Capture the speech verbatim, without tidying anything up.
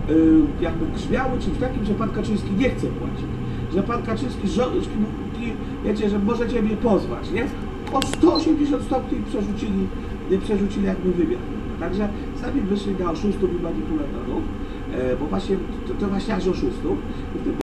jakby grzmiały czymś takim, że pan Kaczyński nie chce płacić. Że pan Kaczyński, wiecie, że możecie mnie pozwać, nie? O sto osiemdziesiąt stopni przerzucili, przerzucili jakby wywiad. Także sami wyszli na oszustów i manipulatorów, bo właśnie to, to właśnie aż oszustów.